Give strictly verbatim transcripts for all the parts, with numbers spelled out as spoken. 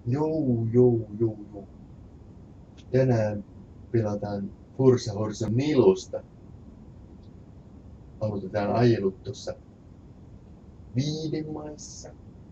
Jou, jou, jou, jou. Tänään pelataan Forza Horizon nelosta. Aloitetaan ajelut tuossa viiden maissa.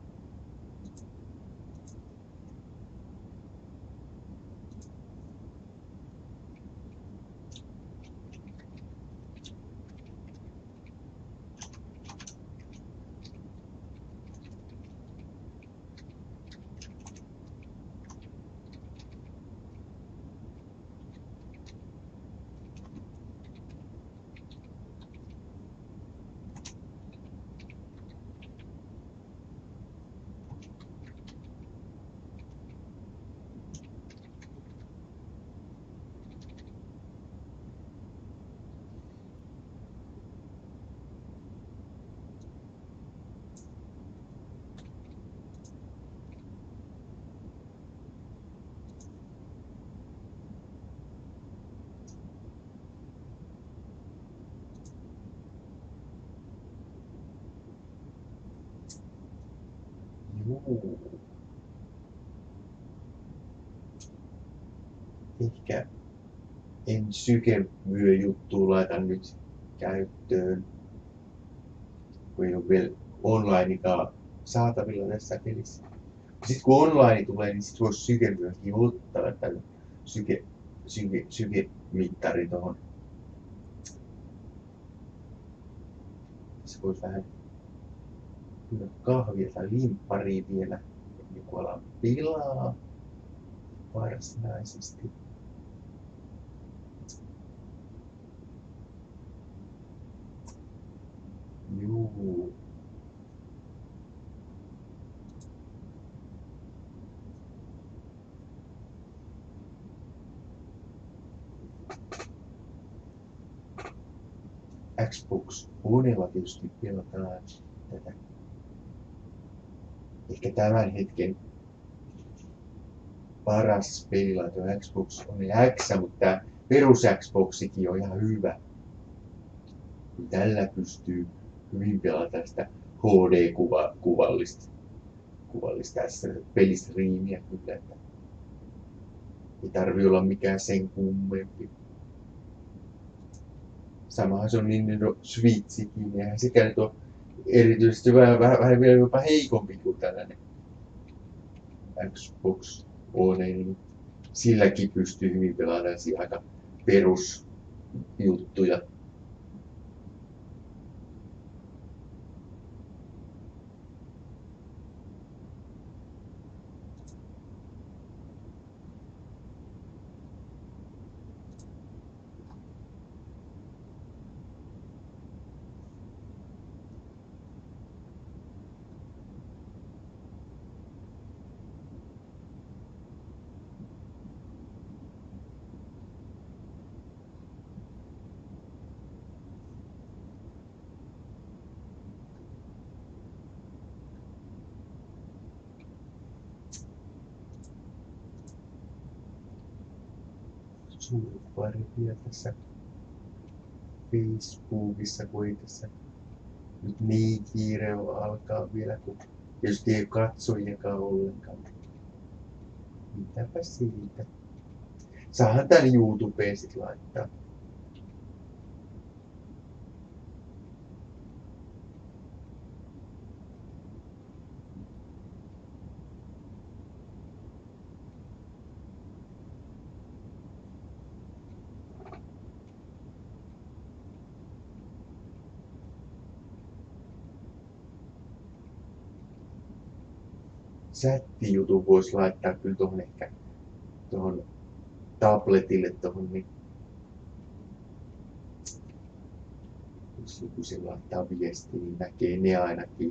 Juu. Ehkä en sykevyöjuttua laita nyt käyttöön, kun ei ole vielä onlinekaan saatavilla tässä pelissä. Sitten kun online tulee, niin sit voisi sykevyökin ottaa tällä syke, syke, sykemittari tohon. Se voisi vähän kyllä kahvia tai limpparia vielä, joku ala pilaa varsinaisesti. Juu. Xbox Onella tietysti pelataan tätä. Ehkä tämän hetken paras pelilaite on Xbox One X, mutta tää perus Xboxikin on ihan hyvä. Tällä pystyy hyvin pelata sitä H D-kuvallista kuvallista pelistriimiä kyllä. Että ei tarvi olla mikään sen kummempi. Samahan se on Nintendo Switchikin, ja eihän sekään nyt ole erityisesti vähän, vähän, vähän vielä jopa heikompi kuin tällainen Xbox One, niin silläkin pystyy hyvin pelaamaan aika perusjuttuja. Suurparvia tässä Facebookissa, kun ei tässä nyt niin kiire on alkaa vielä, kun tietysti ei katsojiakaan ollenkaan. Mitäpä siitä. Saahan tän YouTubeen sit laittaa. Chat-jutun voisi laittaa kyllä tuohon ehkä tuohon tabletille tuohon, niin jos joku sen laittaa viestiä, niin näkee ne ainakin.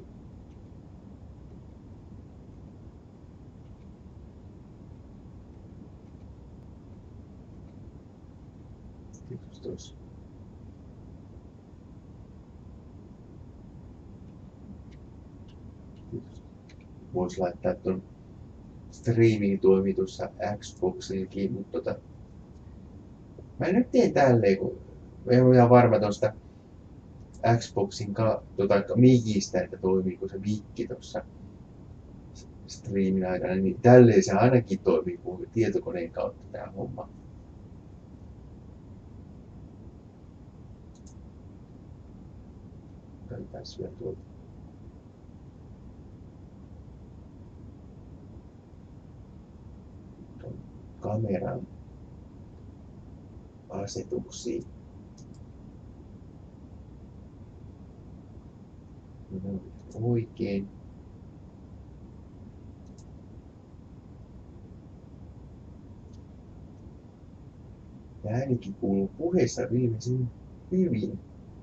Tietysti olisi voisi laittaa tuon streaming-toimitussa Xboxillekin, mutta tota, mä nyt teen tälleen, kun mä en ole ihan varma tuosta Xboxin ka, tota, mikistä, että toimiiko se mikki tuossa striimin aikana, niin tälleen se ainakin toimii kuin tietokoneen kautta tämä homma. Katsotaan vielä tuolta. Tuon kameran asetuksiin. No, oikein. Ja äänikin kuuluu puheessa viimeisen hyvin.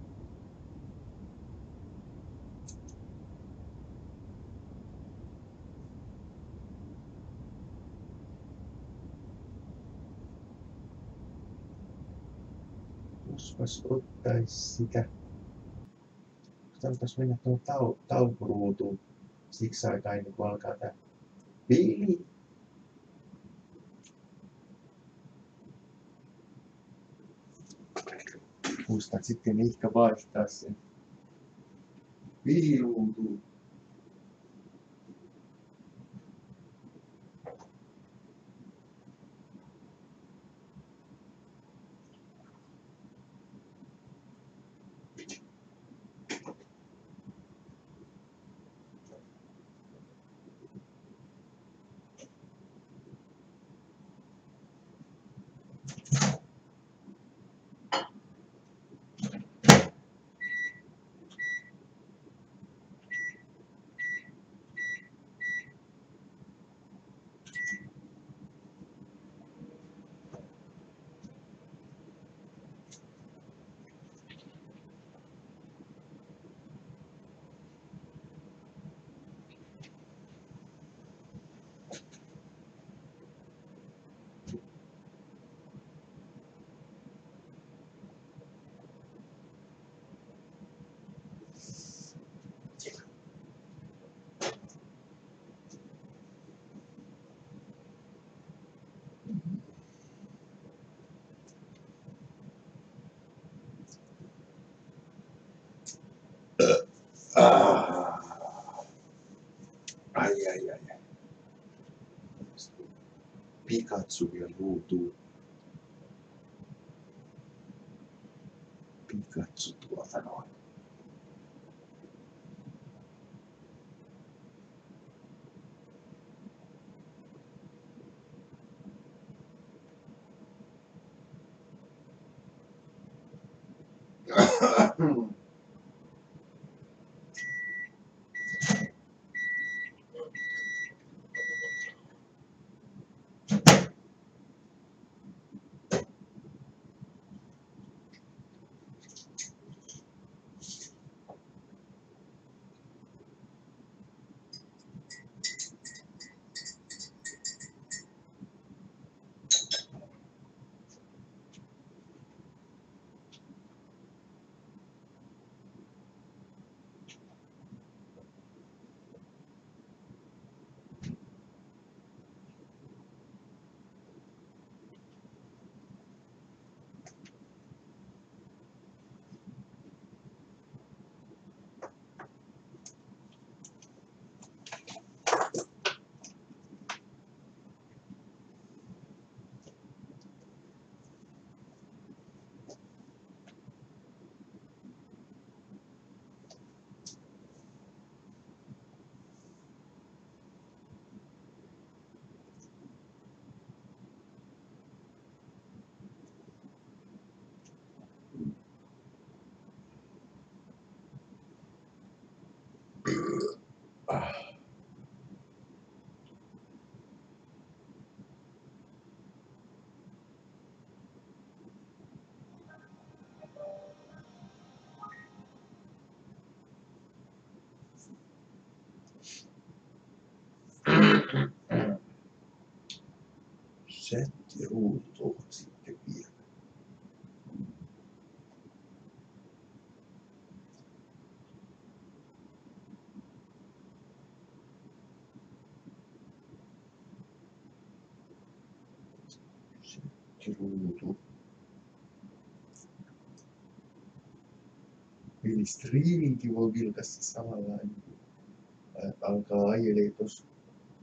Jospas ottais sitä. Sanotaan mennä tuon tau, taukoruutuun siksi aikaa ennen kuin alkaa tää peli. Muistat sitten ehkä vaihtaa sen peliruutuun. Ah. Ai ai ai. Pikachu vielä ruutuun. Pikachu tuolta noin. Ah. Setti ruutuun sitten vielä. Setti ruutuun. Eli striiminkin voi vilkaista samalla, alkaa ajelee tuossa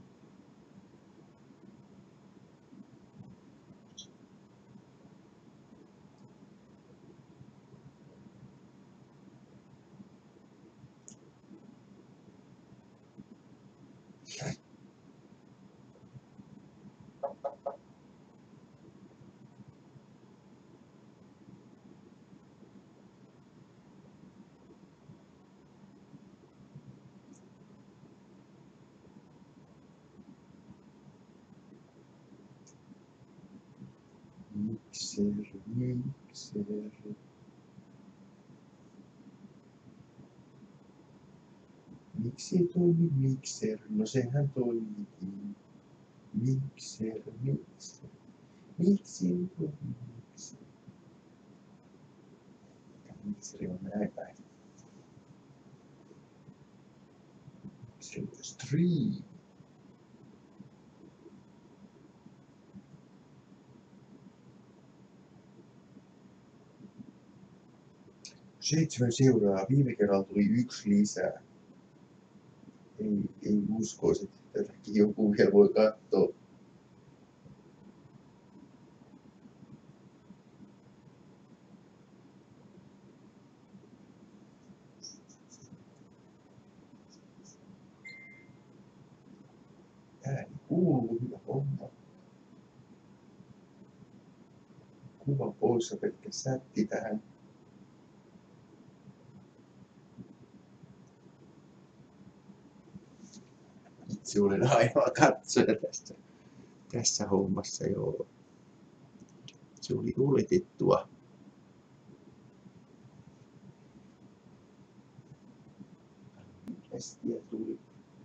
Mikser, mikser. Miksi ei toimi mikser? No sehän toimiikin. Mikser, mikser. Miksi ei toimi mikser? Mikseri on näin päin. Mikseri on stream. Seitsemän seuraa. Viime kerralla tuli yksi lisää. Ei, ei uskoisi, että tätäkin joku vielä voi katsoa. Ääni kuuluu, hyvä homma. Kuva poissa, pelkkä sätti tähän. Itse olen ainoa katsoja tässä, tässä hommassa, joo. Se oli oletettua. Kästiä tuli.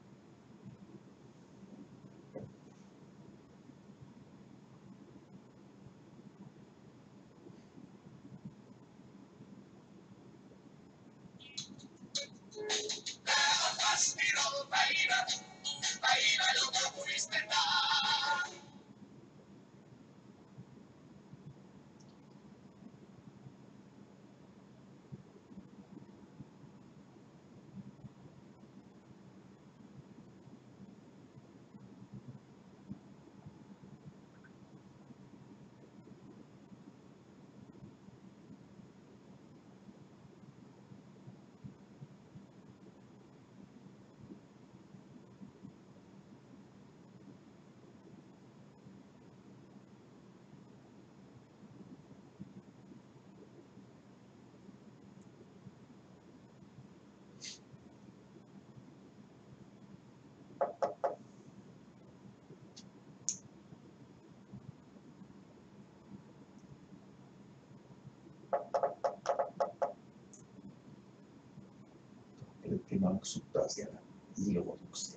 Tabletti naksuttaa siellä ilmoituksia.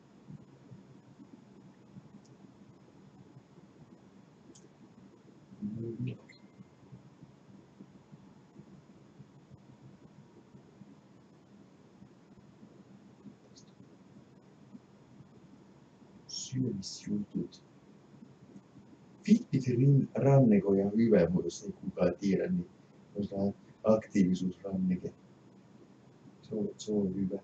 Mm. Syömisjutut. Fitbit ranneko ja hyvä, mutta jos ei kukaan tiedä, niin on aktiivisuusranneke. Se on, se on hyvä.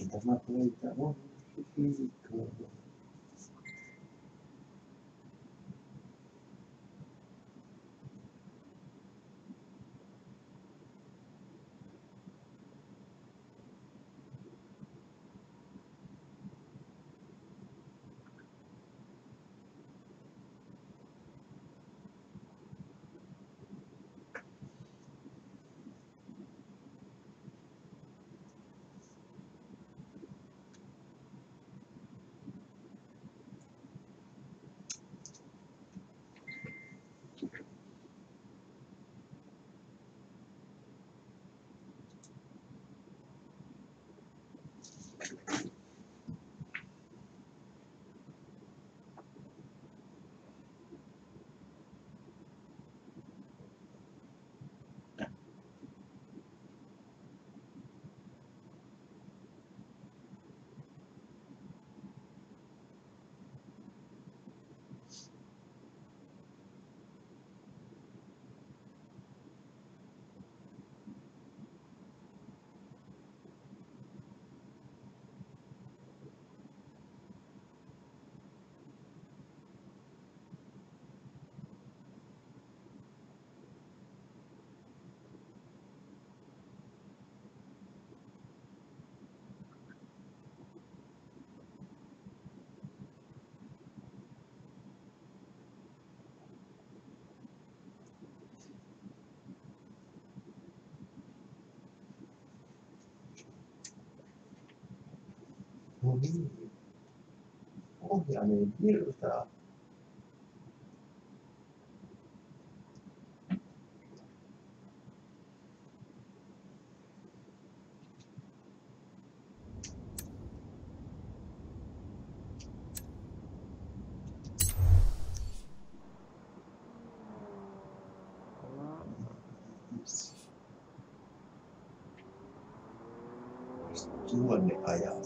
Tämä pöytä on liikaa. No niin. Ohjaaminen virtaa. Tuonne ajaa.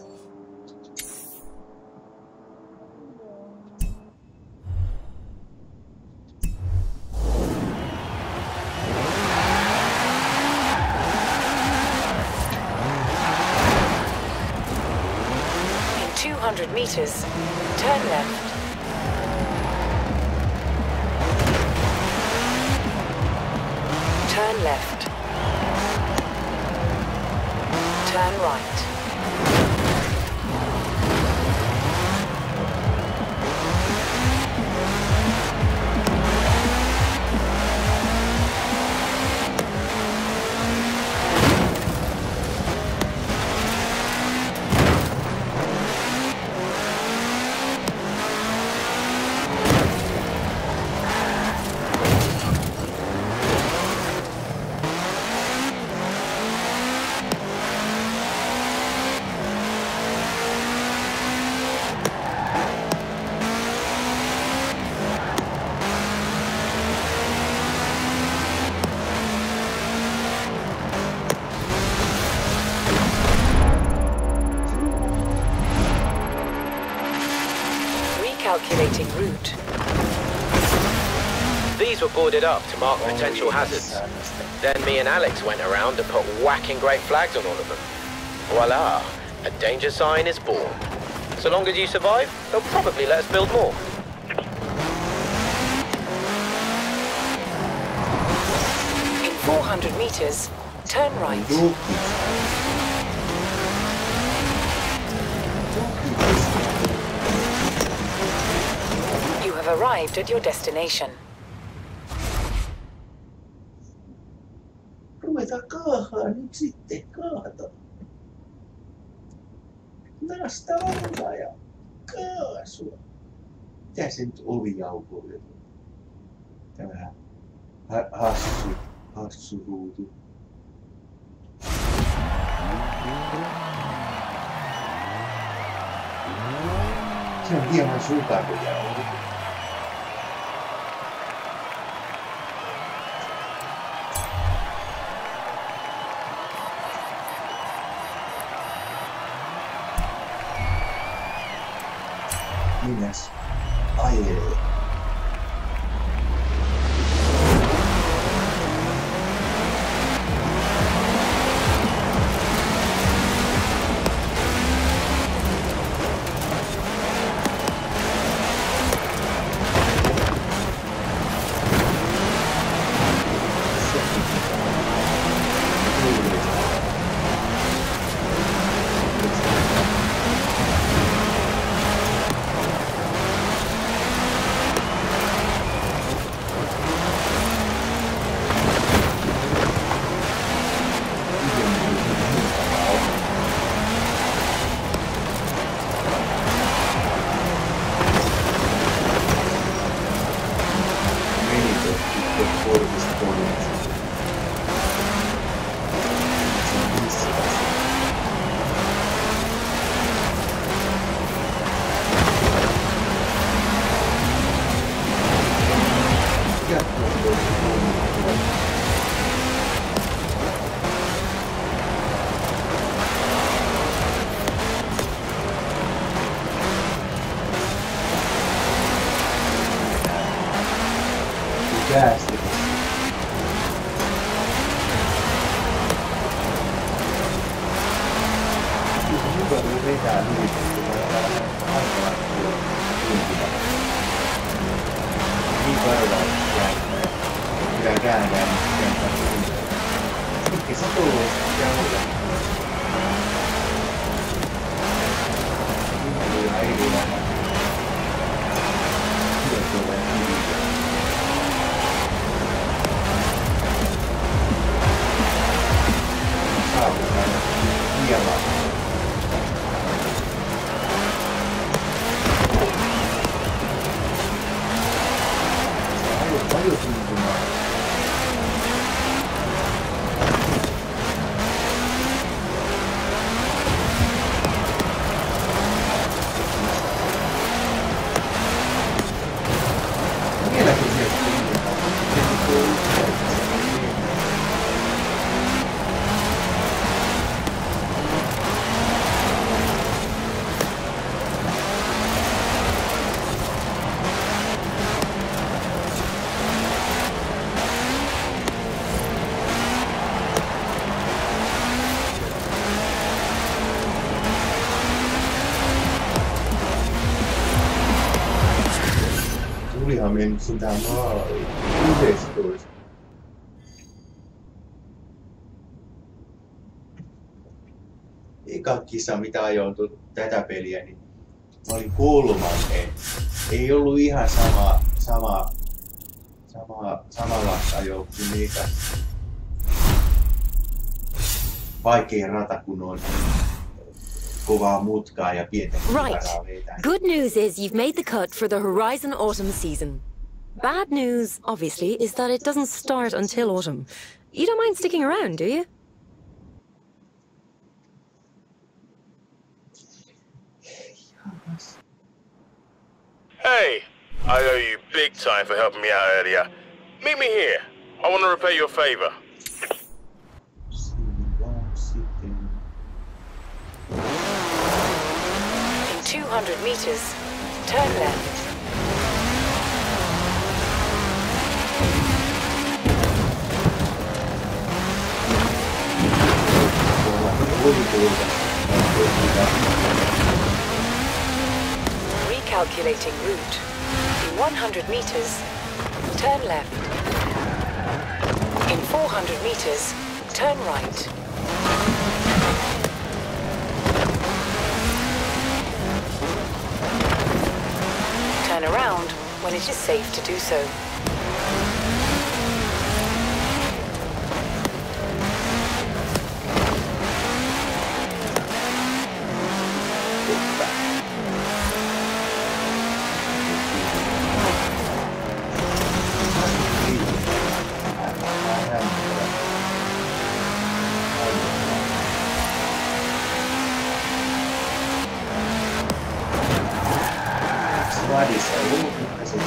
two hundred meters, turn left. Turn left. Turn right. Calculating route. These were boarded up to mark potential hazards. Then me and Alex went around and put whacking great flags on all of them. Voila, a danger sign is born. So long as you survive, they'll probably let us build more. In four hundred meters, turn right. You have arrived at your destination. Ruvetaan kaahaa nyt sitten, kaahata. Nasta olla ja kaasua. Mitä se nyt ovi aukoo? Tämä ha hassu, hassu ruutu. Se on hieman sukakuja ollut. Minäs ajelee. vetää lyhyesti, kun voi olla hankalaa tuntua. Niin varmaan jäännää. Kyllä käännää, niin kääntää tuntua. Mitkä se tulee sitten olla? Kyllä tulee eri vähän. Kyllä tulee hyviä. Saavutaan hieman. Paljon tuntumaa. Vieläkin se tuntumaa. Tulihan mennyt sun tähän maaliin. yksitoista. Eka kisa, mitä ajoin tätä peliä, niin mä olin kolmanteen. Ei ollut ihan sama, sama, sama, samanlaista ajoa kuin eka. Vaikea rata, kun on kovaa mutkaa ja pientä kivaraa vetää. Good news is you've made the cut for the Horizon Autumn season. Bad news, obviously, is that it doesn't start until autumn. You don't mind sticking around, do you? Hey, I owe you big time for helping me out earlier. Meet me here. I want to repay you a favor. In two hundred meters, turn left. Recalculating route. In one hundred meters, turn left. In four hundred meters, turn right. Turn around when it is safe to do so. Vadissa ei ollut mitään sitä.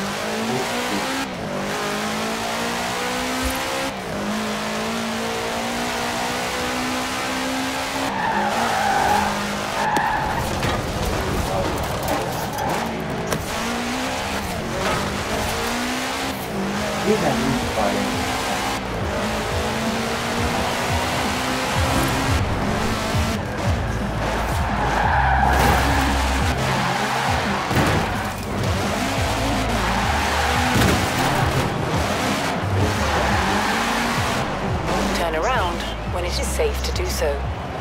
Mitä nyt paljon? Turn around when it is safe to do so.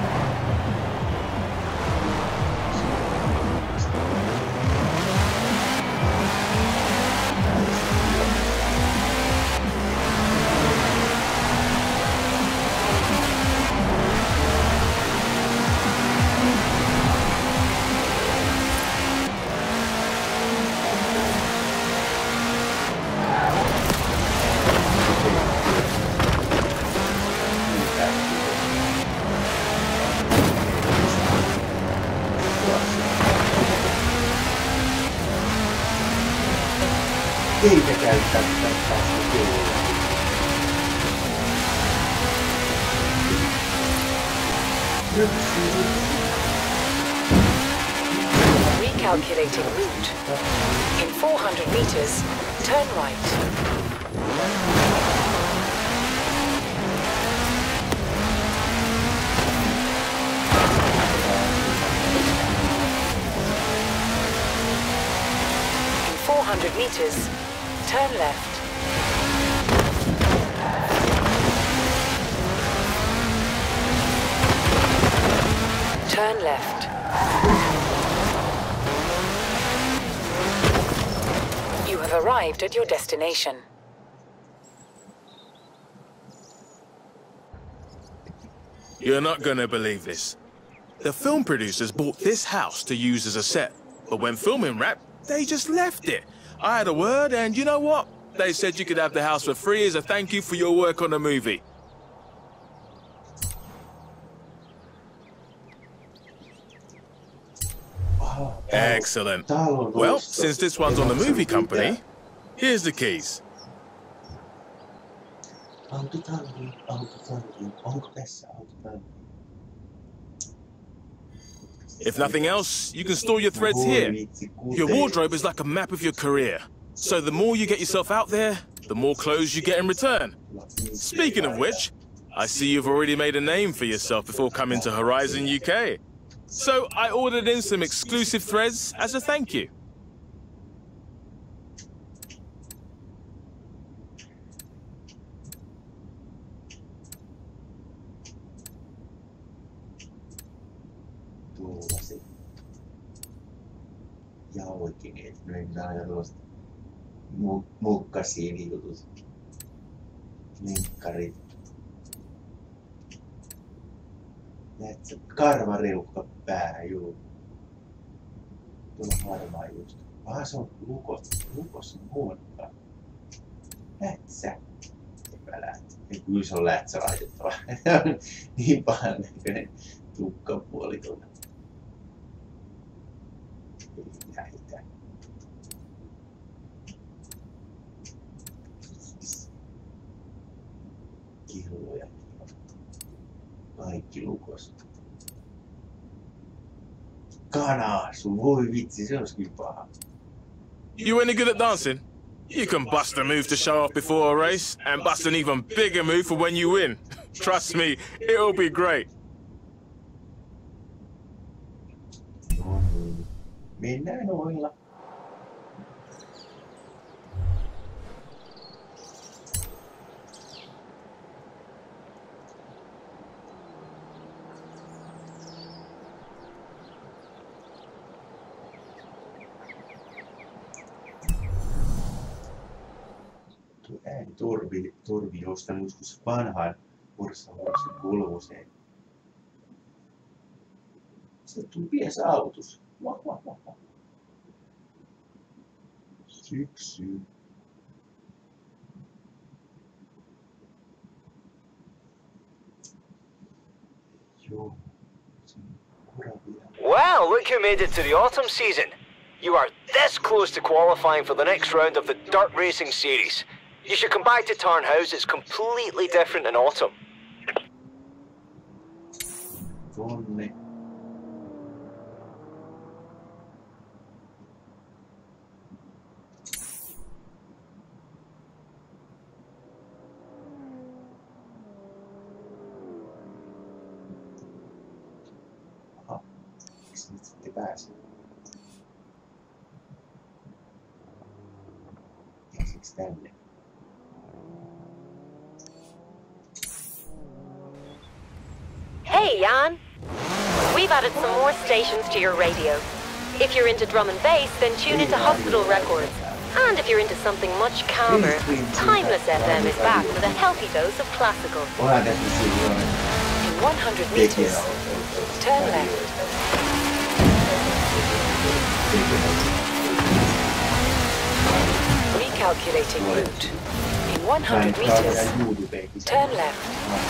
Eikä käyttää tästä kyllä. Recalculating route. In four hundred meters, turn right. hundred meters, turn left. Turn left. You have arrived at your destination. You're not gonna believe this. The film producers bought this house to use as a set, but when filming wrapped, they just left it. I had a word, and you know what? They said you could have the house for free as a thank you for your work on the movie. Excellent. Well, since this one's on the movie company, here's the keys. Autotalli, autotalli, onko tässä autotalli? If nothing else, you can store your threads here. Your wardrobe is like a map of your career. So the more you get yourself out there, the more clothes you get in return. Speaking of which, I see you've already made a name for yourself before coming to Horizon U K. So I ordered in some exclusive threads as a thank you. Tuollaisia jalkineet, meillä on tuollaista mukkasia jutut, lenkkarit, lätsä, karvareukka pää, juu. Tuolla harmaa just. Ah, se on lukos, lukos muokka. Lätsä. Epä lätsä. Kyllä se on lätsä laitettava. Niin pahan näköinen tukkapuoli tuolla. Ei lähitä. Killoja. Kaikki lukos. Kanaasu, voi vitsi, se olisi kyllä paha. You any good at dancing? You can bust a move to show off before a race, and bust an even bigger move for when you win. Trust me, it'll be great. No niin. Mennään noilla. Tuo ääni torvi, torvi jostain joskus vanhaan Forza kolmoseen. Se tuli pieni saavutus. Wah, wah, wah, wah. Syksy. Joo. Se on kuravia. Wow, look who made it to the autumn season. You are this close to qualifying for the next round of the Dirt Racing Series. You should come back to Tarnhouse, it's completely different in autumn. Tonne. Aha. Miksi nyt sitten pääsee? Pääsikö tänne? Hey, Jan. We've added some more stations to your radio. If you're into drum and bass, then tune into Hospital Records. And if you're into something much calmer, Timeless F M is back with a healthy dose of classical. Onhan tässä silloin. In one hundred meters, turn left. Recalculating route. In one hundred meters, turn left.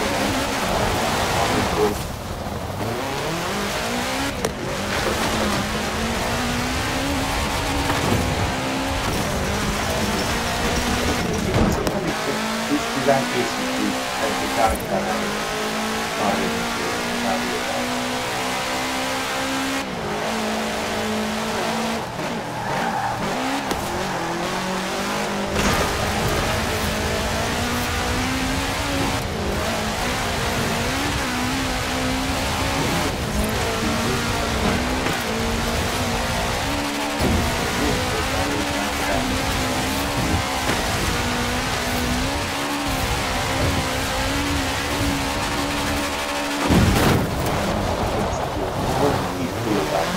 Pystytään keskittymään täytyy tarkkaan harjoittaa.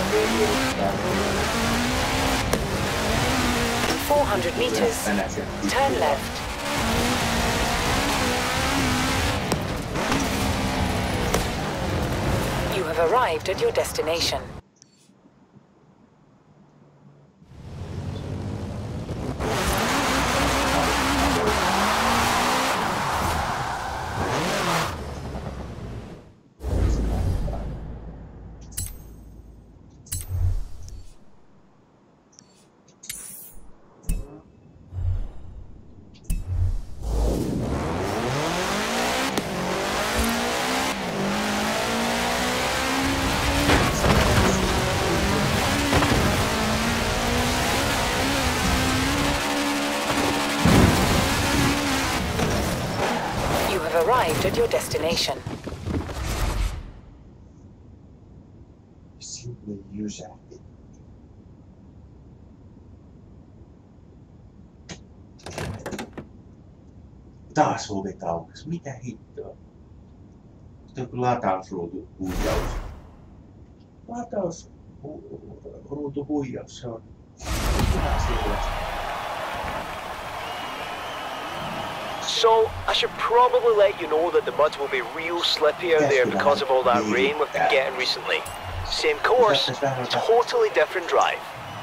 four hundred meters, turn left. You have arrived at your destination. Arrived at your destination. Sinne jysähti. Taas ovi aukas. Mitä hittoa? Sitten on latausruutu huijaus. Latausruutu huijaus, se on ihan sellaista. So, I should probably let you know that the muds will be real slippy out there because of all that rain we've been getting recently. Same course, totally different drive.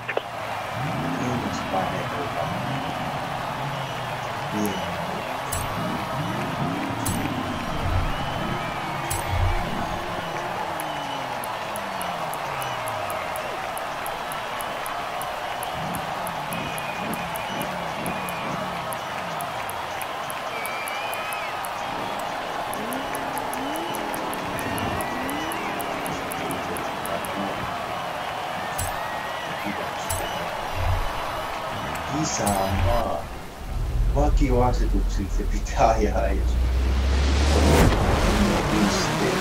Kisaamaan. Vakioasetuksilla se pitää ajaa, jos pisteen.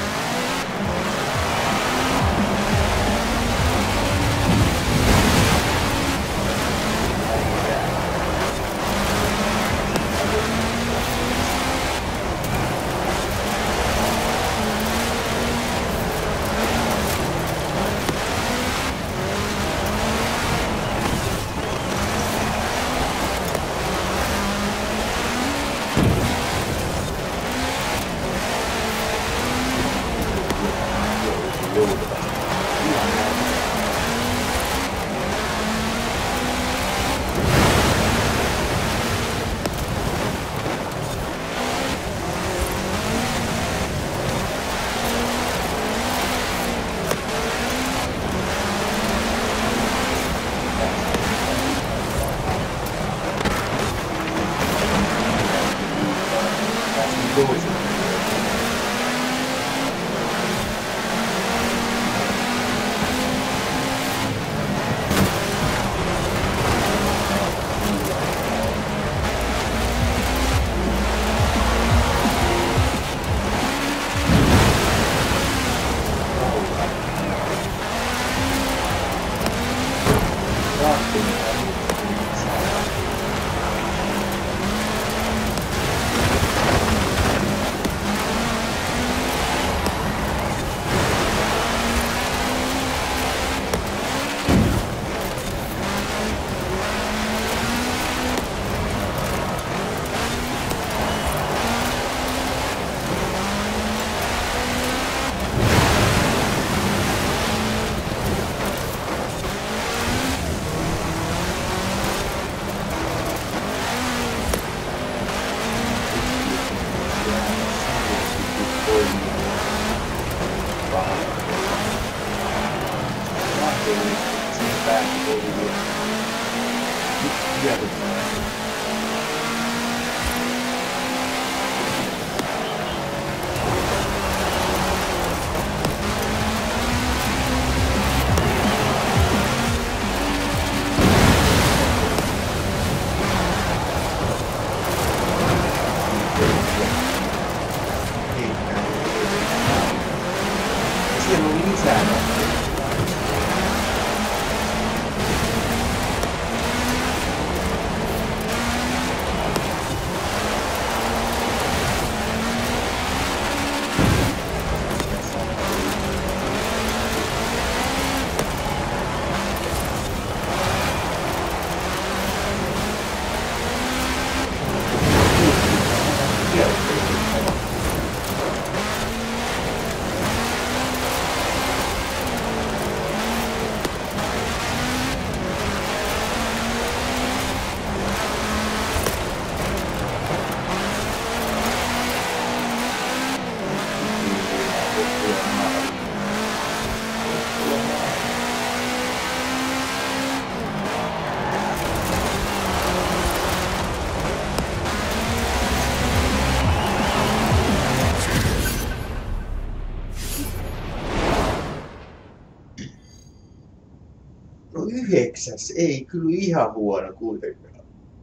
No yhdeksäs, ei kyllä ihan huono kuitenkaan.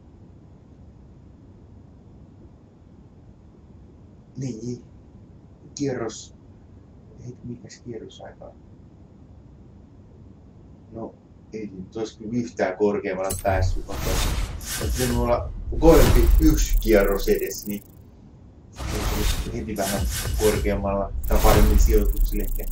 Niin. Kierros. Ei, mikäs kierrosaika? No, ei nyt olisi kyllä yhtään korkeammalla päässyt. Olisi pitänyt olla kovempi yksi kierros edes, niin olisi heti vähän korkeammalla tai paremmin sijoituksille ehkä.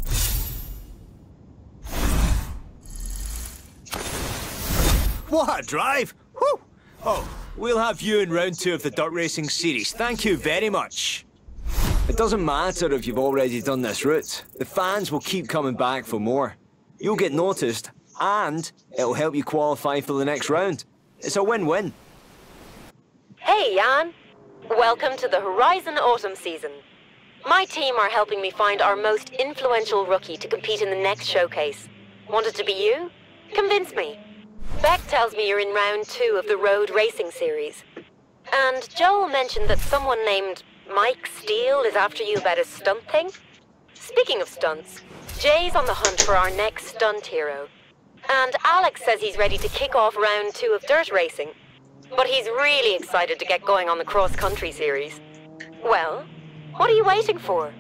What a drive! Woo! Oh, we'll have you in round two of the Dirt Racing Series. Thank you very much. It doesn't matter if you've already done this route. The fans will keep coming back for more. You'll get noticed, and it'll help you qualify for the next round. It's a win-win. Hey, Jan. Welcome to the Horizon Autumn season. My team are helping me find our most influential rookie to compete in the next showcase. Want it to be you? Convince me. Beck tells me you're in round two of the Road Racing Series. And Joel mentioned that someone named Mike Steele is after you about a stunt thing? Speaking of stunts, Jay's on the hunt for our next stunt hero. And Alex says he's ready to kick off round two of dirt racing. But he's really excited to get going on the cross-country series. Well, what are you waiting for?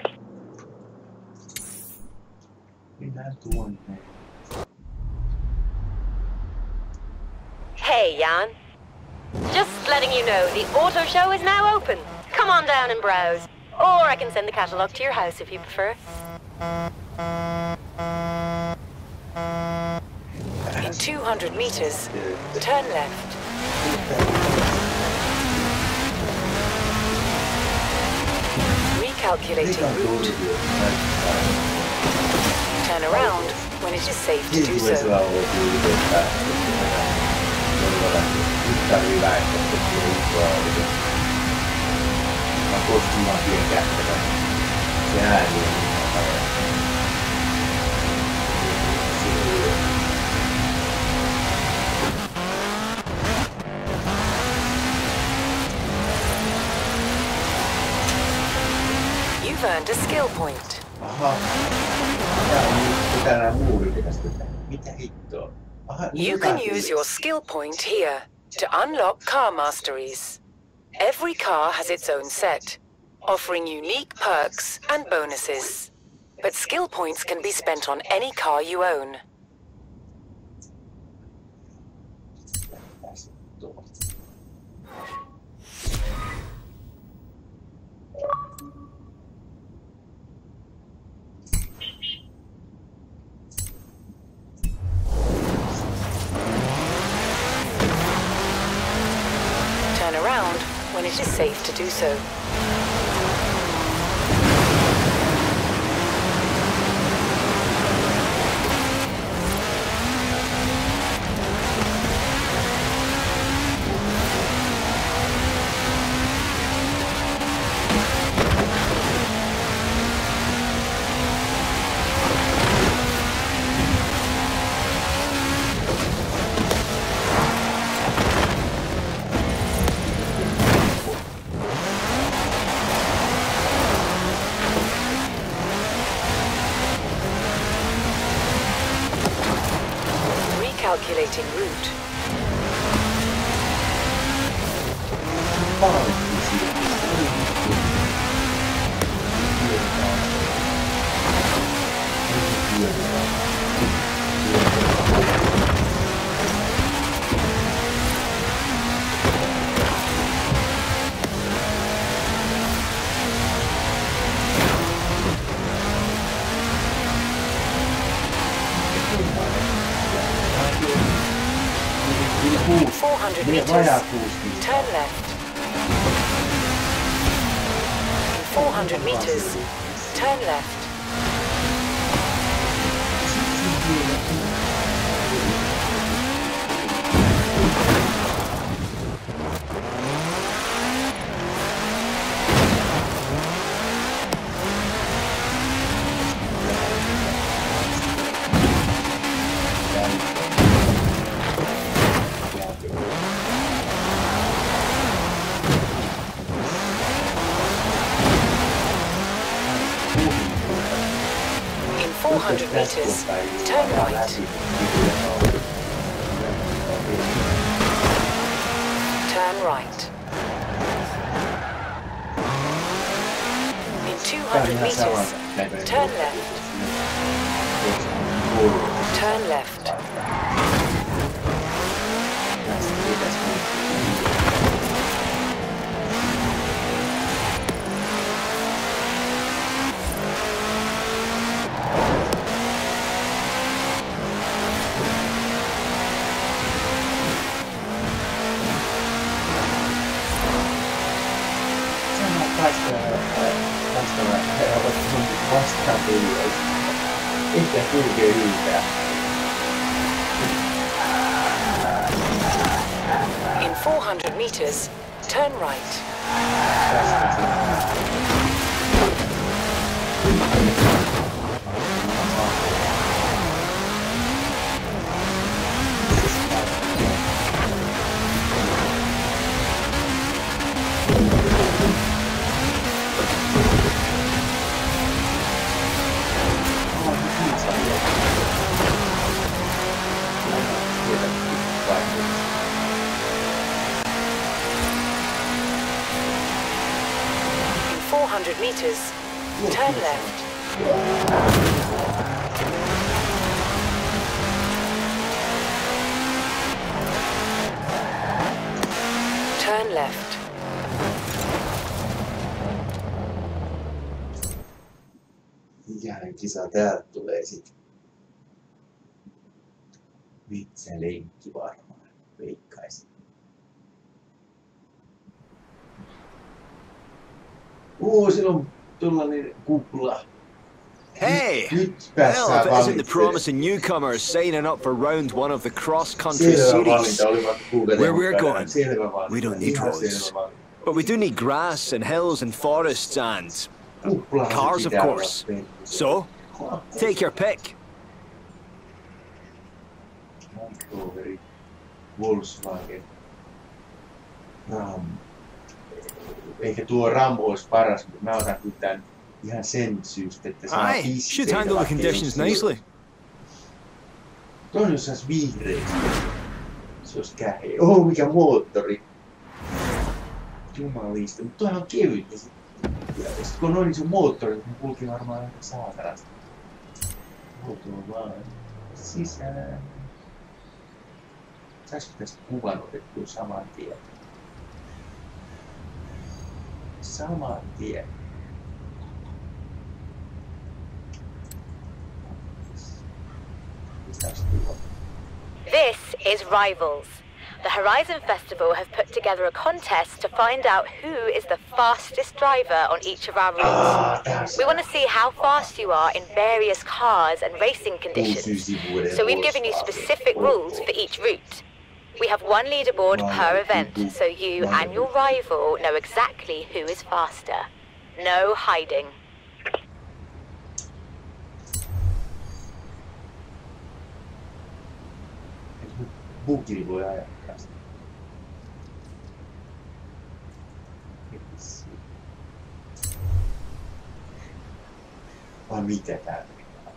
Hey, Jan. Just letting you know, the auto show is now open. Come on down and browse. Or I can send the catalogue to your house if you prefer. In two hundred meters, turn left. Recalculating route. Turn around when it is safe to do so. You've earned a skill point. Aha. Mitä nää muurit pitäis tehdä? Mitä hittoa? Aha, You can use your skill point here to unlock car masteries. Every car has its own set, offering unique perks and bonuses. But skill points can be spent on any car you own. Turn around when it is safe to do so. Calculating route. four hundred meters, turn left. In four hundred meters, turn left. four hundred meters, turn right. turn right. In two hundred meters, turn left. Turn left. Ehkä kulkee ylpeä. In four hundred meters, turn right. four hundred meters, turn left. Turn left. Mikähän kisa täältä tulee sit? Vitsalenkki varmaan, veikkaisin. Oo, siellä on tuollainen kupla. Hey! Nyt Well, päässään if it isn't the valitsemaan. promising newcomers signing up for round one of the cross-country Selvä series. valinta, oli vaikka kuukauden Where we're mukana. going, Selvä valinta. we don't need Ihan roads. selvä valinta. But we do need grass and hills and forests and Kuplahan cars, se of pitää course. olla pentti. So, take your pick. Land Roveri, Volkswagen, Ram. Eikä tuo Ram olisi paras, mutta mä otan kyllä tän ihan sen syystä, että saa Aye, should pisteitä, handle the vaikka ei conditions olisi nicely. Toinen jos saisi vihreästi. Se olisi kähe. Oh, mikä moottori. Jumalista, mutta toihan on kevyt. Ja sit, ja sit kun on iso moottori, niin kulki varmaan aika saatarasti. Joutuu vaan sisään. Saisiko tästä kuvan otettua saman tien? Saman tien. This is Rivals. The Horizon Festival have put together a contest to find out who is the fastest driver on each of our routes. We want to see how fast you are in various cars and racing conditions. So we've given you specific rules for each route. We have one leaderboard per event, so you and your rival know exactly who is faster. No hiding. Bugini voi ajattaa sitä. Vai mitä täällä pitää?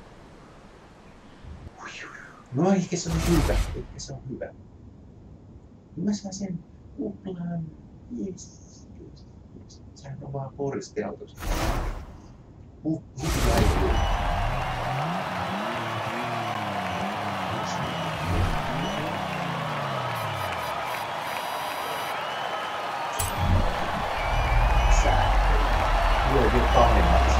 No ehkä se on hyvä, ehkä se on hyvä. Mä saan sen kuplaan. Jes, jes, jes. Sehän on vaan poristiautossa. Huh, huh, Tulee vielä pahemmat.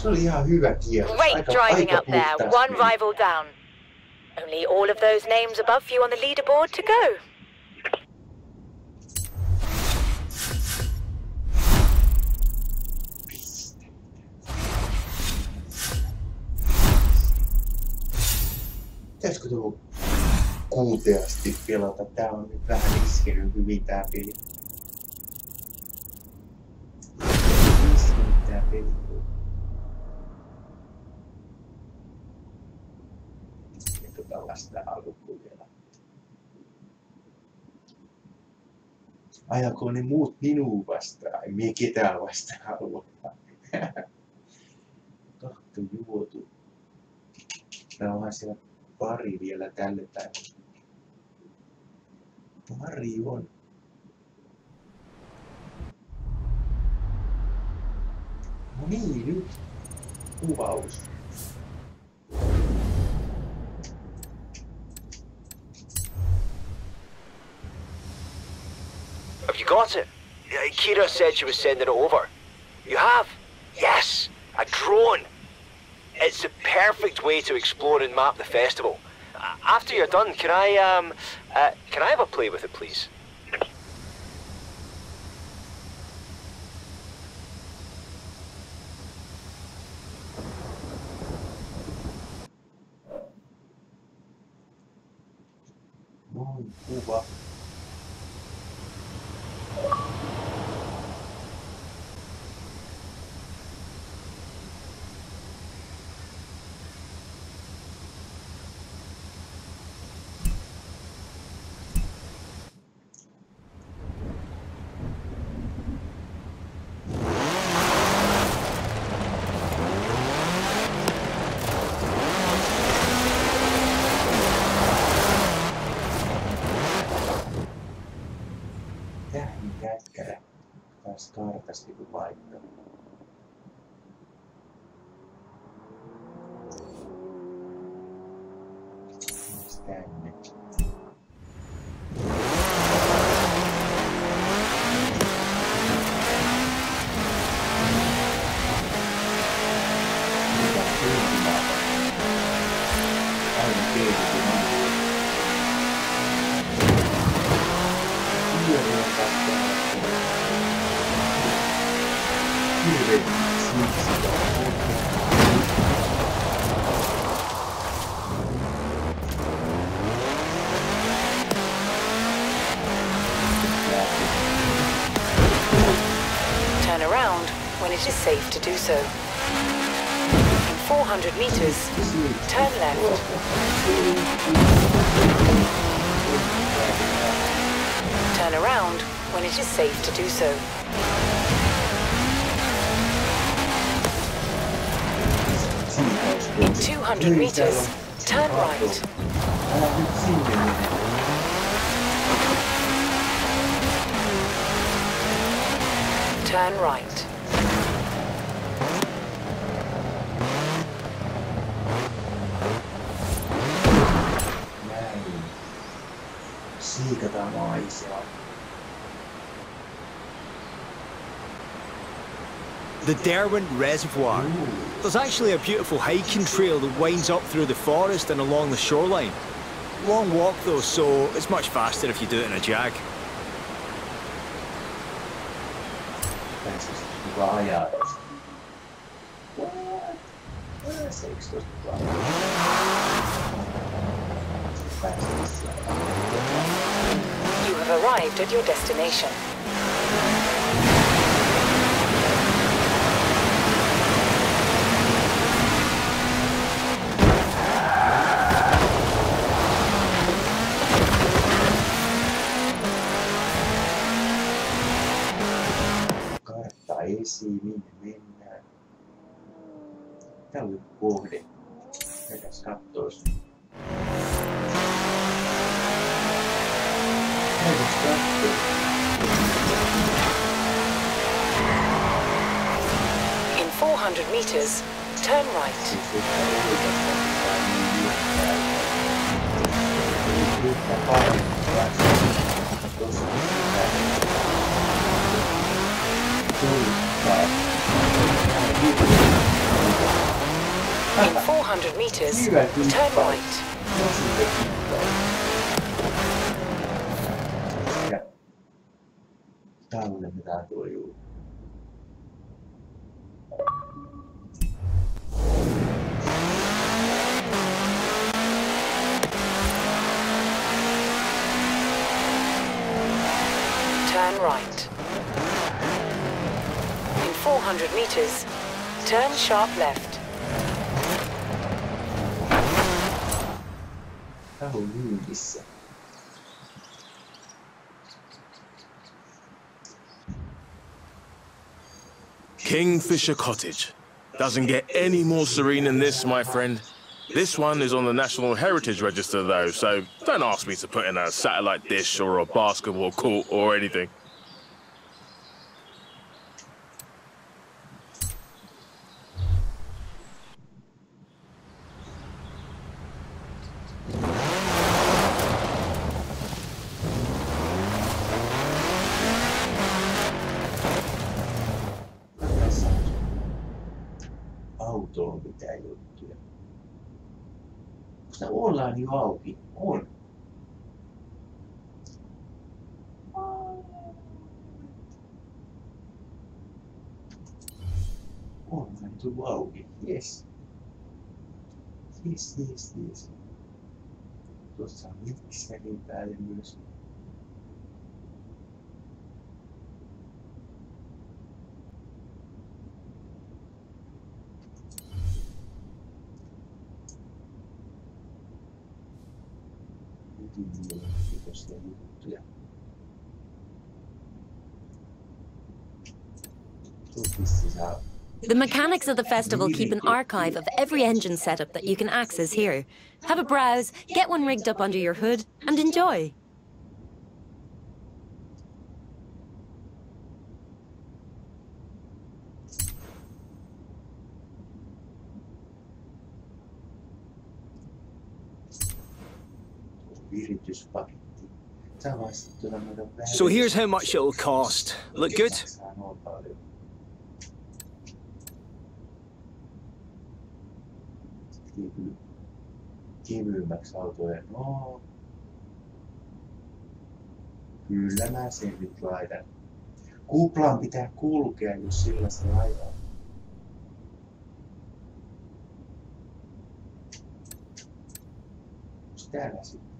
oli ihan hyvä kierros. Great Aika, driving aika up there. puhtaasti. One rival down. Only all of those names above you on the leaderboard to go. Pitäisikö tuo kuuteasti pelata? Tää on nyt vähän iskenyt hyvin tää peli. Iskenyt tää peli. Eikö tällaista alkuun vielä? Ajako ne muut minua vastaan? En mie ketään vastaan halua. Kahto juotu. Tää onhan siellä pari vielä tälle päivälle. Pari on. No niin, nyt kuvaus. Have you got it? Yeah, Kira said she was sending it over. You have? Yes! A drone! It's the perfect way to explore and map the festival. Uh, after you're done, can I, um, uh, can I have a play with it, please? Noin, kuva. Jätkärä taas kartasti kun vaihtaa. Miksi tänne? Mitä tyyntimaata? Aivan kehitymaata. Pyörien kattaa. Hirveet siksi Turn around when it is safe to do so. In four hundred meters, turn left. Turn around when it is safe to do so. In two hundred meters, turn right. Turn right. Näin. Siikataan maisia. The Derwent Reservoir. There's actually a beautiful hiking trail that winds up through the forest and along the shoreline. Long walk though, so it's much faster if you do it in a jag. Pääsis hyvä ajatus. What? seitsemäntoista Pääsis. You have arrived at your destination. Kartta esiin, minne mennään. Tää oli kohde. Käkäs kattois. Käkäs kattois. In four hundred meters, turn right. Thank you. hundred meters, turn right. Ja tallennetaan tuo juu. Turn right. In four hundred meters, turn sharp left. Tää on myydissä. Kingfisher Cottage. Doesn't get any more serene than this, my friend. This one is on the National Heritage Register, though, so don't ask me to put in a satellite dish or a basketball court or anything. Autoon pitää juttuja. Onko tää online jo auki? On. Online tullut auki. Yes. Yes, yes, yes. Tuossa on mikserin päälle myös. Mielenkiintoisia juttuja. Tuossa saa. The mechanics of the festival keep an archive of every engine setup that you can access here. Have a browse, get one rigged up under your hood, and enjoy. Virityspaketti. Tää on vastattuna meidän vähän. So here's how much it'll cost. Look good? Saa noin paljon. Kevy, kevyemmäksi autoja. No. Kyllä mä sen nyt laitan. Kuplaan pitää kulkea, jos sillä se laitaa. Onks täällä sitten?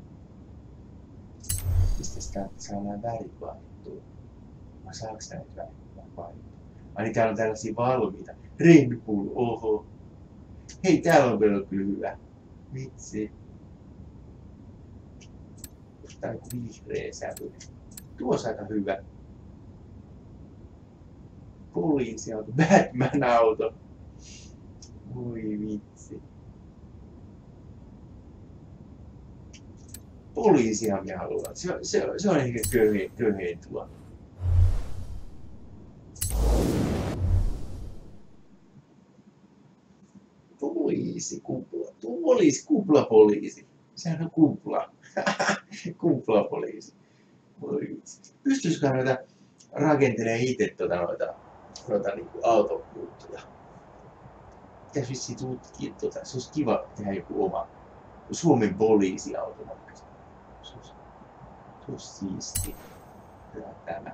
Mistä sitä saa nämä värit vaihdettua? Vai saaks näitä värit vaihdettua? Ai niin täällä on tällaisia valmiita. Red Bull, oho. Hei, täällä on vielä kyllä hyvä. Vitsi. Tää on joku vihreä sävyinen. Tuossa aika hyvä. Poliisiauto, Batman-auto. Voi vitsi. Poliisia minä haluan. Se, se, se on ehkä köyheen, köyheen tuo. Poliisi, kupla. Poliisi, kuplapoliisi. Sehän on kupla. Kuplapoliisi. Voi vitsi. Pystyisikö noita rakentelemaan itse tuota noita, noita niinku autojuttuja? Pitäis vissiin tutkia tuota. Se olisi kiva tehdä joku oma Suomen poliisiauto vaikka. Se olisi, se olisi siistiä. Hyvä tämä.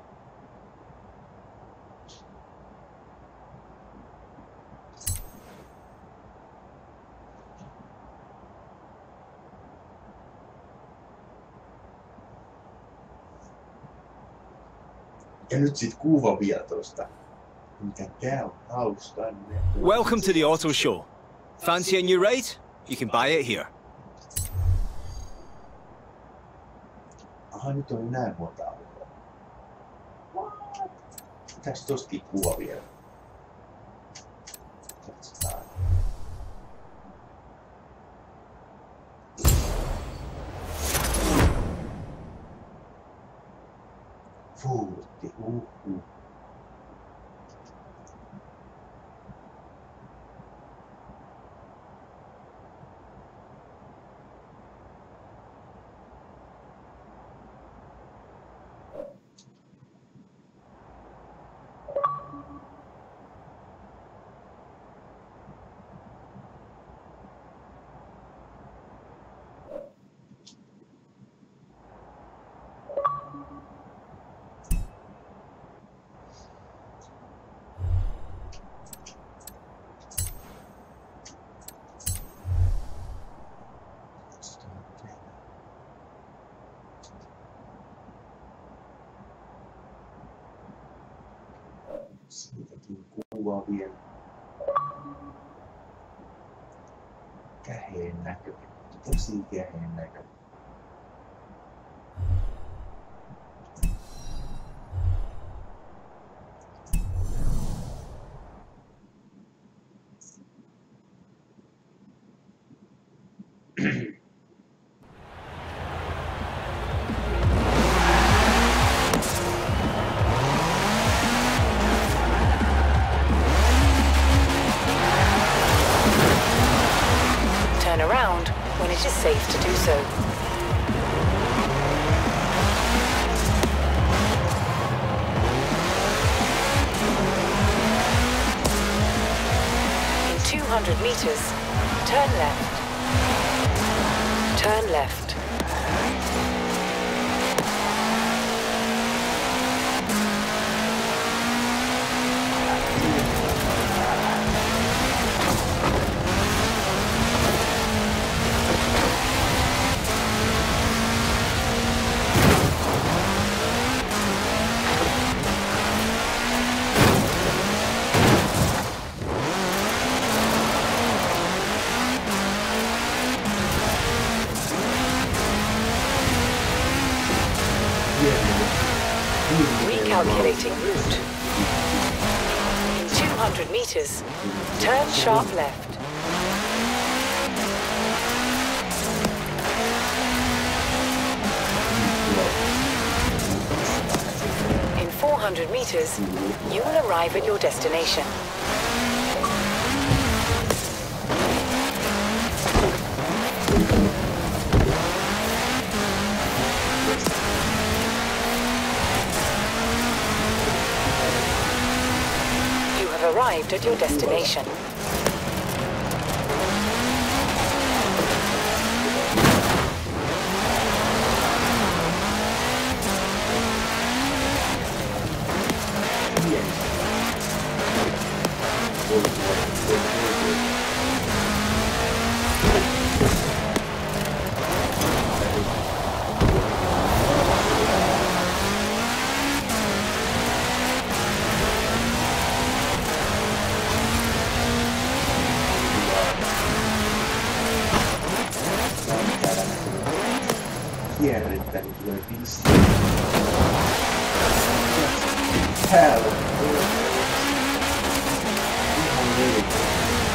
Ja nyt sit kuva vielä tosta. Mikä tää on hauska. Welcome to the auto show. Fancy a new ride? You can buy it here. Aha, nyt on näin monta autoa. Pitäis tostakin kuva vielä. Katsotaan. Fuutti, uhuh. Kuva vielä. Käheen näköinen. Tosi käheen näköinen. Turn around when it is safe to do so. In two hundred meters, turn left. Turn left. Recalculating route. In two hundred meters, turn sharp left. In four hundred meters, you will arrive at your destination. Arrived at your destination. Kierrittänyt tulee piste. Täällä. Ihan liikaa.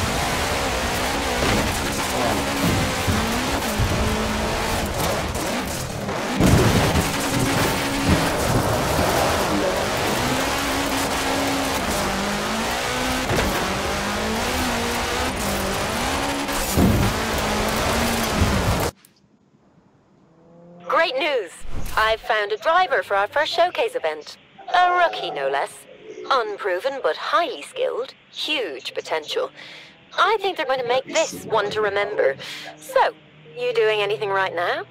Great news! I've found a driver for our first showcase event. A rookie, no less. Unproven but highly skilled. Huge potential. I think they're going to make this one to remember. So, you doing anything right now?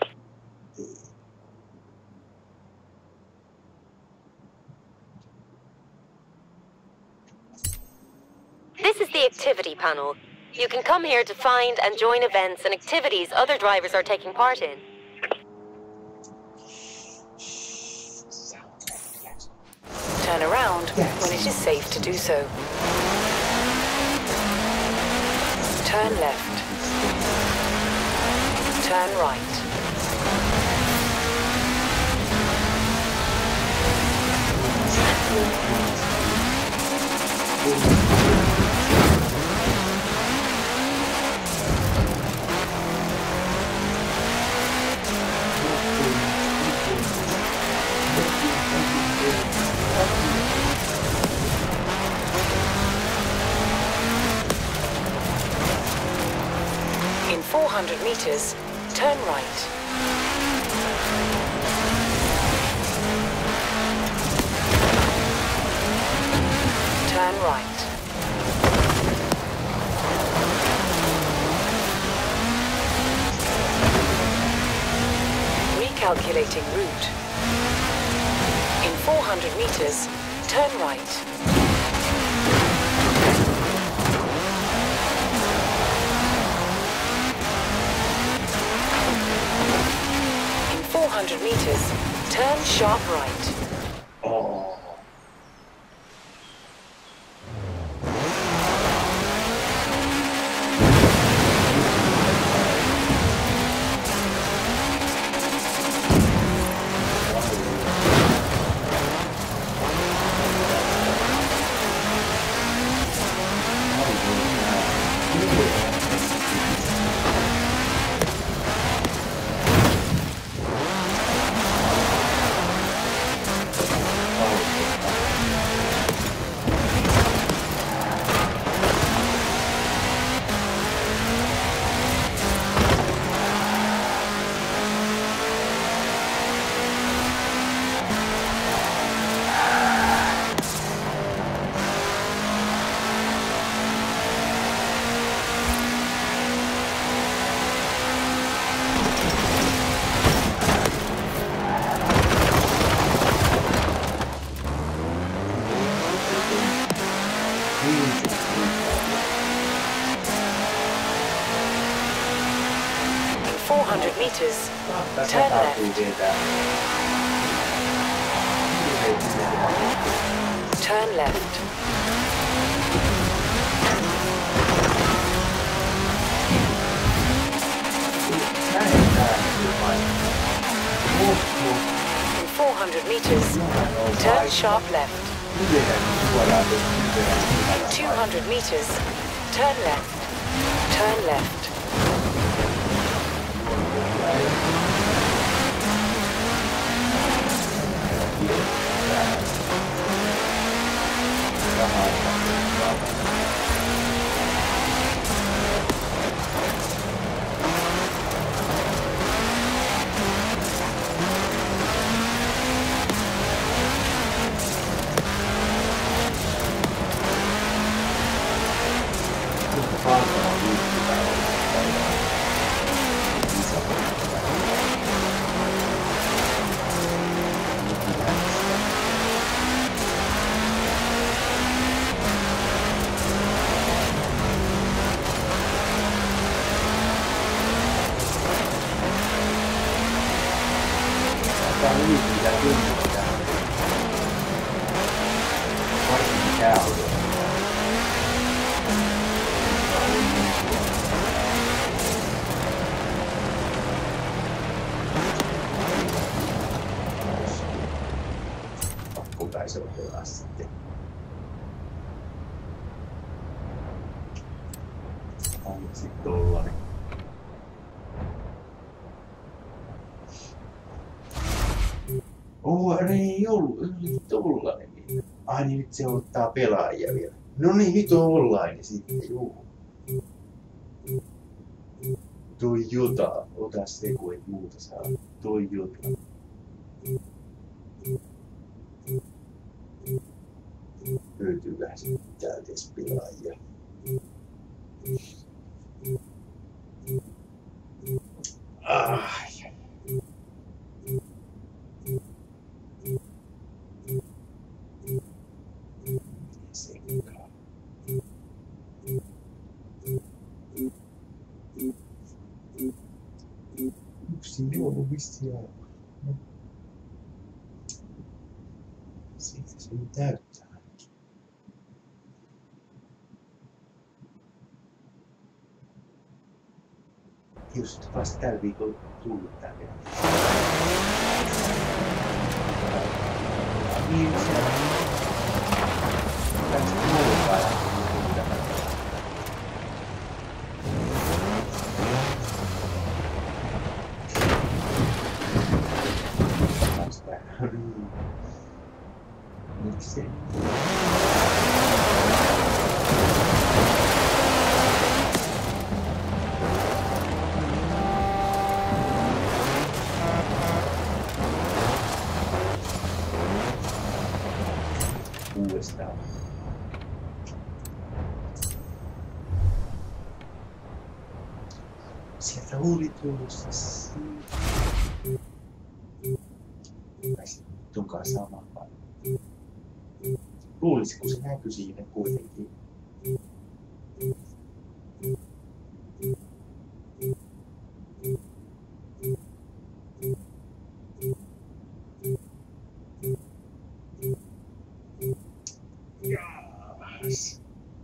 This is the activity panel. You can come here to find and join events and activities other drivers are taking part in. Turn around when it is safe to do so. Turn left. Turn right. In four hundred meters, turn right. Turn right. Recalculating route. In four hundred meters, turn right. four hundred meters, turn sharp right. Oh. hundred meters. Turn left. Turn left. In four hundred meters, turn sharp left. In two hundred meters, turn left. Turn left. Oh, ne ei ollut tollanen. Ai niin, nyt se ottaa pelaajia vielä. No niin, nyt on online sitten, juu. Toyota, ota se, kun ei muuta saa. Toyota. Löytyyköhän se täältä edes pelaajia. Ai. Yksin juonut vissiin aivan. Siitä se nyt täyttää. Just vasta tällä viikolla tullut tänne. Niin se on. Tästä mulla lähtee. Miksi? Uudestaan. Sieltä oli tullut se. Tunkaan sama vai? Luulisi, kun se näkyy siinä kuitenkin. Jaas.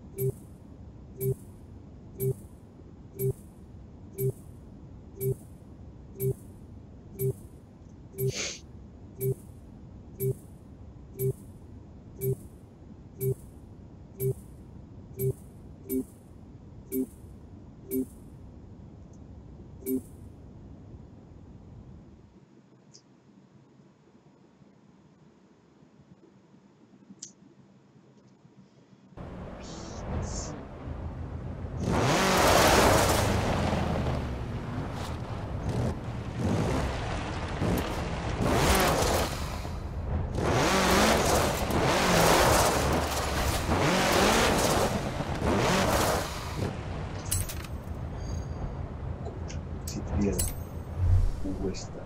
Vielä uudestaan.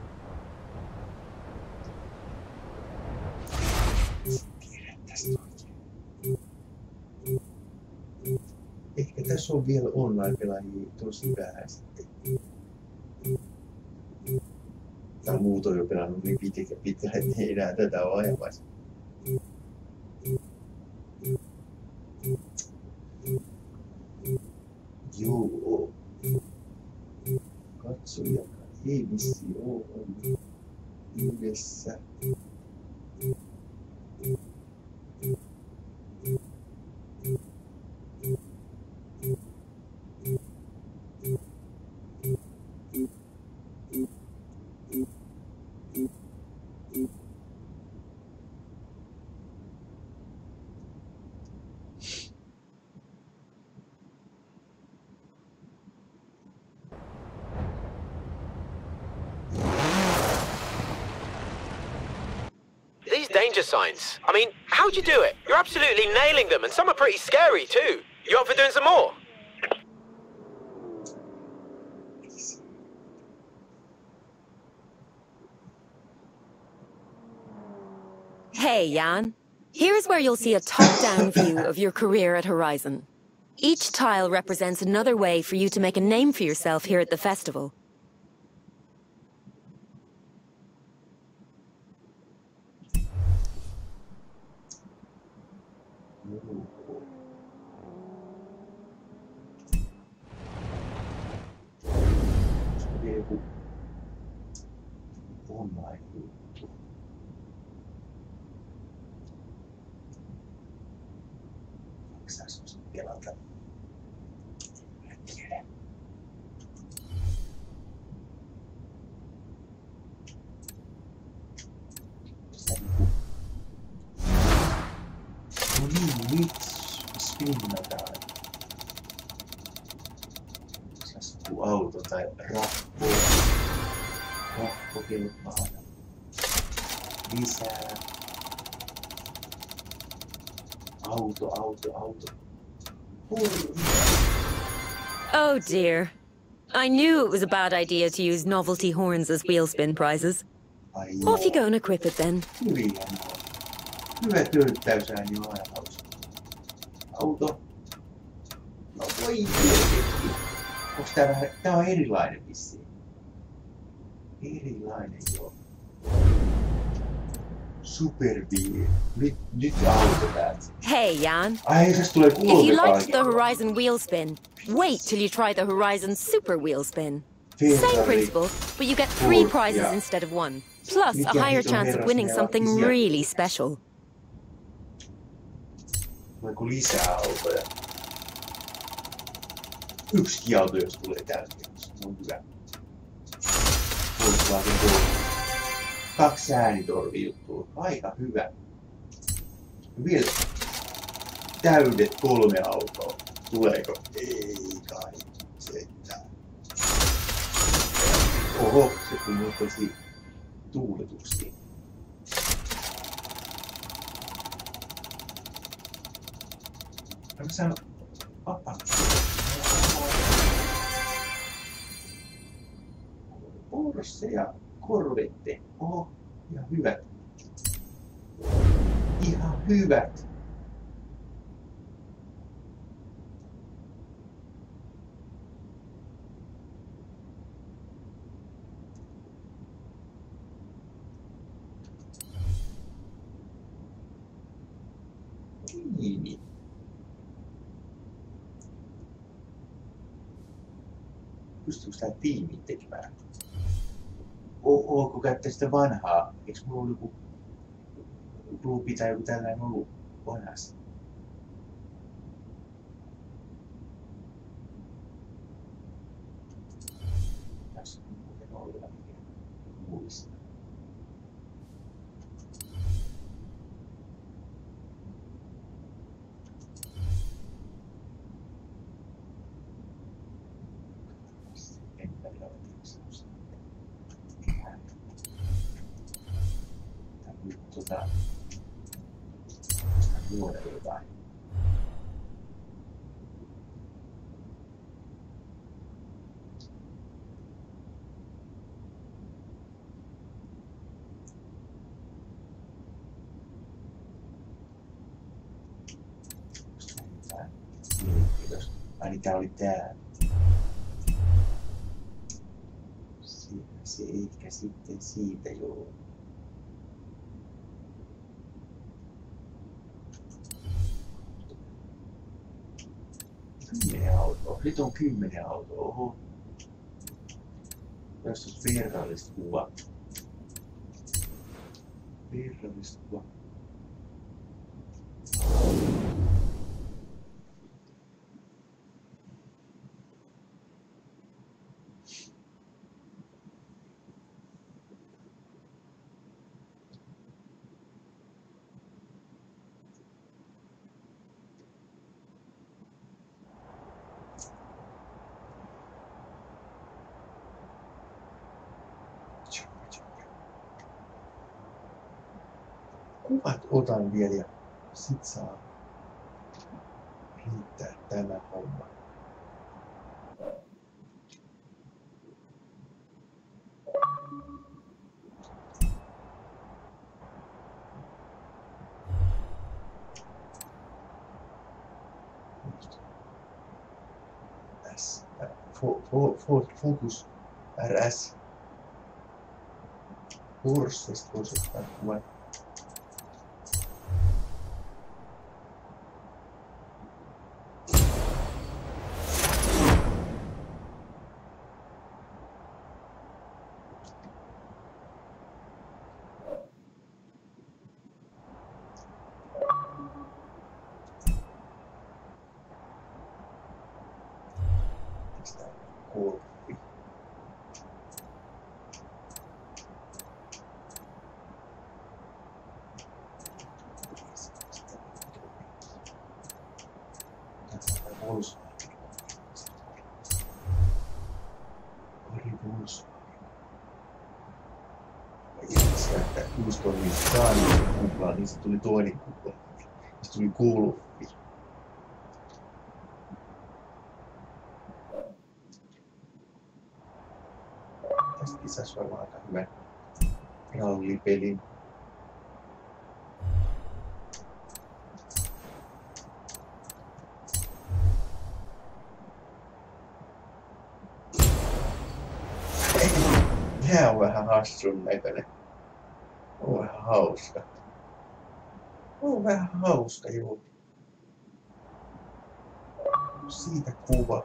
Tiedän tästä oikein. Ehkä tässä on vielä online-pelaajia tosi vähän sitten. muut on jo pelannut niin pitkä pitkälle, että ei enää tätä ole ajamassa. Joo. Katsoja ei vissi ole ollut yhdessä. Danger signs. I mean, how'd you do it? You're absolutely nailing them, and some are pretty scary too. You up for doing some more? Hey, Jan. Here's where you'll see a top-down view of your career at Horizon. Each tile represents another way for you to make a name for yourself here at the festival. Auto tai rappu. Rappu kelpaa. Lisää. Auto, auto, auto. Oh dear. I knew it was a bad idea to use novelty horns as wheelspin prizes. Off you go and equip it then. Hyviä. Hyvä töyttäysääni on aina hauska. Auto. No voi helvetti. Onks tää vähän... Tää on erilainen vissiin. Erilainen joo. Superviir. Nyt, nyt auto täältä. Hey Jan. Ai se tulee kolme If you liked kaikkea. the Horizon wheelspin, wait till you try the Horizon Super Wheelspin. Same Ferrari. principle, but you get three Ford, prizes yeah. instead of one. Plus a Mikä higher hiton chance of herras winning ne something ovat? really special. Tuleeko lisää autoja? Yksikin auto, jos tulee täysin. Se on hyvä. Volkswagen Golf. Kaksi äänitorvi juttua. Aika hyvä. Vielä täydet kolme autoa. Tuleeko? Ei kai. Sentään. Oho, se tuli tosi tuuletusti. Mä sanon vapaasti. Porsche ja Corvette. Oho, ihan hyvät. Ihan hyvät. Tiimi. Pystyykö tää tiimi tekemään? Ootko käyttää sitä vanhaa? Eikö mulla ollut joku klubi tai joku tällainen ollut vanhassa? Tässä on muuten olla mikä muista. Tota, luoda jotain. Kiitos. Ai niin tää oli tää. Siinä se. se ehkä sitten siitä joo. Kymmenen autoa. Nyt on kymmenen autoa. Oho. Tässä on viralliskuva. Viralliskuva. Kuvat otan vielä ja sit saa riittää tämä homma. S, fo, fo, fo, focus, R S. Kurssista voisi ottaa kuvan. Golfi. Volkswagen. Pari Volkswagen. Ja sieltä kuusi tonnia saanut kuplaa, niin se tuli toinen kupla. Se tuli Golfi. Tästä kisassa varmaan aika hyvä rallipeli. Tää on vähän hassun näköinen. On vähän hauska. On vähän hauska, joo. Siitä kuva.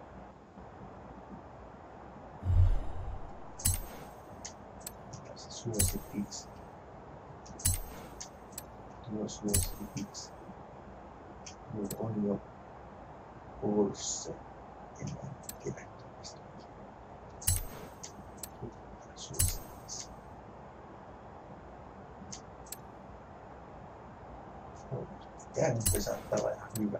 Suosittiksi. Tuo suosittiksi. Mulla on jo Porsche. En mä kevättömästi. Suosittiksi. Tää nyt saattaa olla ihan hyvä.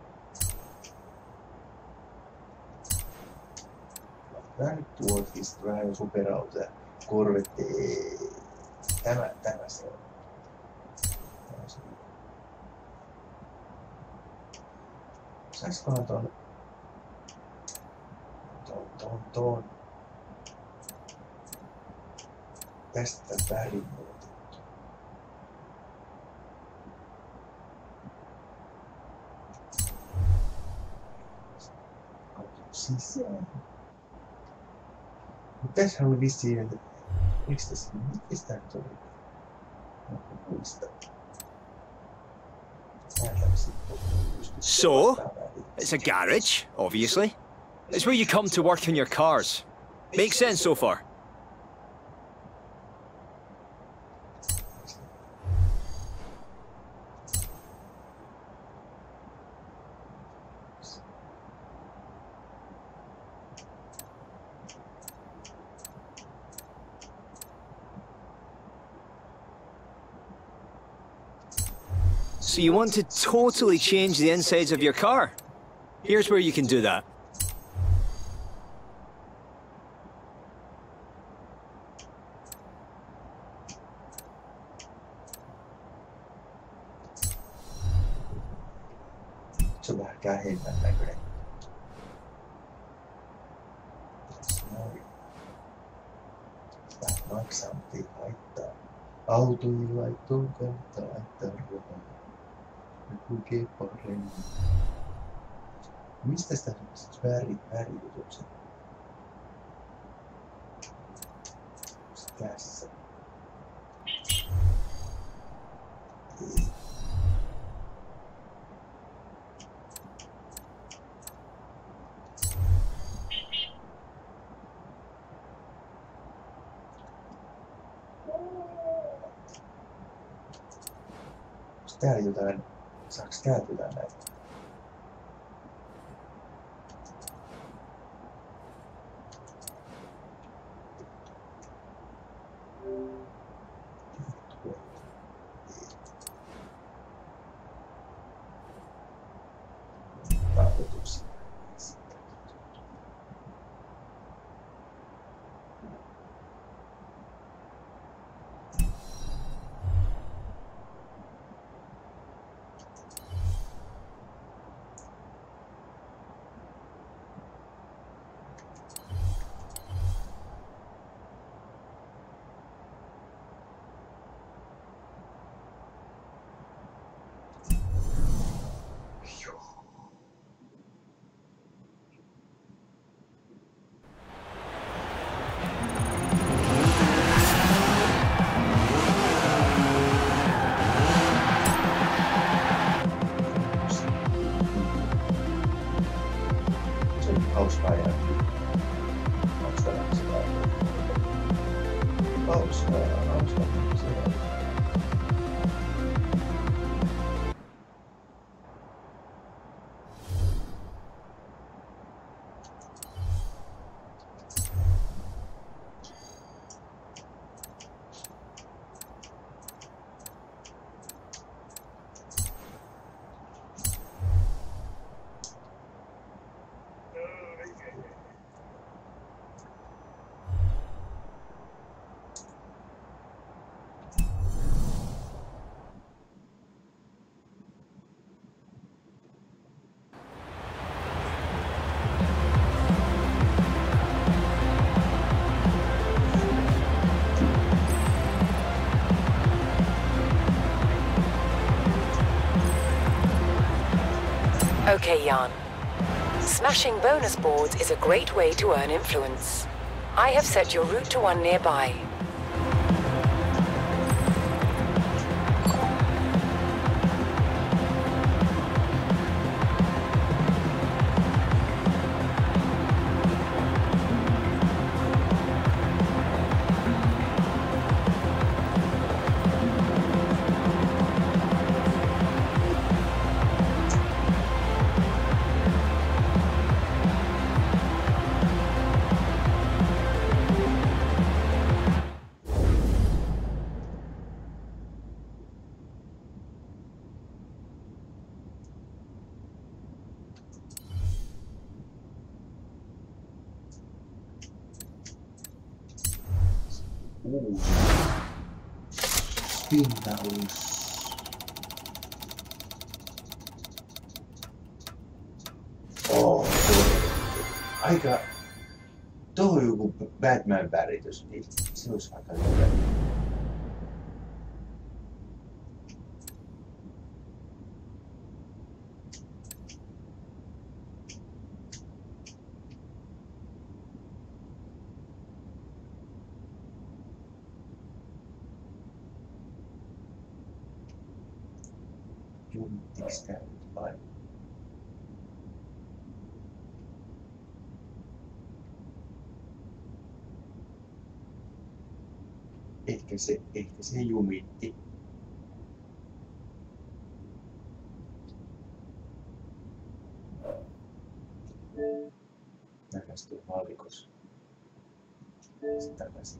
Tää nyt tuotista vähän jo superautoja. Corvette. Tämä, tämä se on. Tämä se on. Saisikohan ton... Ton, ton, ton. Tästä värin muutettu. Auton sisään. Mutta tässä oli vissiin, että oliko tässä, mistä tämä nyt oli? No, muista. So, it's a garage, obviously. It's where you come to work on your cars. Makes sense so far. So you want to totally change the insides of your car? Here's where you can do that. Se on vähän kähemmän näköinen. Sitä maksaa, mutta ei haittaa. Autoilla ei ton kannattaa laittaa rahaa. Ne kulkee paremmin. Mistä sitä väri, väri on se? Tässä. Onks täällä jotain? Saaks täältä jotain näitä? Hauskaa ja hauskaa hauskaa hauskaa hauskaa Okay, Jan. Smashing bonus boards is a great way to earn influence. I have set your route to one nearby. Uusi pintaus. Oh, aika... Tuo on joku Batman-väritys, niin se olisi aika hyvä. Jumittiks tää nyt vai? Ehkä se, ehkä se jumitti. Nähdäänkö tuo vallikos? Sitten takaisin.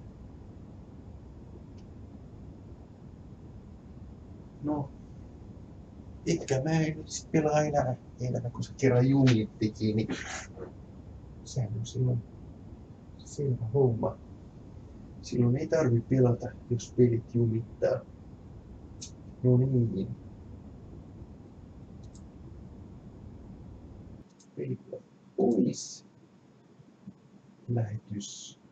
No. Eikä mä en nyt sit pelaa enää, enää kun se kerran jumittikin, niin sehän on silloin selvä homma. Silloin ei tarvi pelata, jos pelit jumittaa. No niin. Pelit pois. Lähetys.